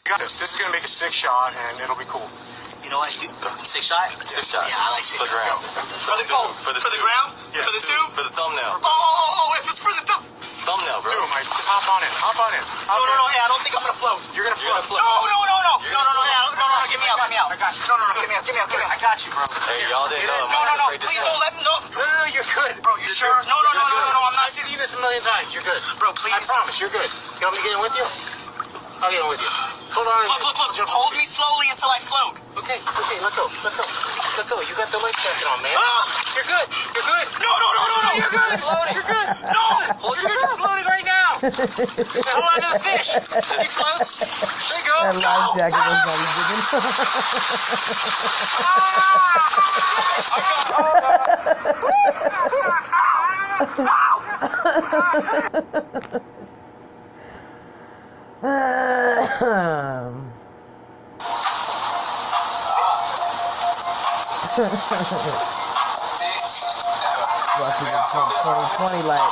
Got this. This is gonna make a sick shot, and it'll be cool. You know what? Sick shot? Sick shot. Yeah, I like sick. For the ground. For the ground? Yeah, for the tube? For the thumbnail. Oh, if it's for the Thumbnail, bro. Do it, Mike. Just hop on in. Hop on in. No, hey, I don't think I'm gonna float. You're gonna float. No, get me out. I got you. No, get me out. I got you, bro. Hey, y'all didn't know. No, please don't let me know. No, you're good. Bro, you sure? No, I'm not. I've seen this a million times. You're good. Bro, please. I promise, you're good. You want me to get in with you? I'll get in with you. Hold on. Look. Hold me slowly until I float. Okay, let go. You got the life jacket on, man. You're good. No. You're good. Floating. You're good. No. You're floating right now. Hold on to the fish. He floats. There you go. That life jacket was very digging. Walking in 2020 like.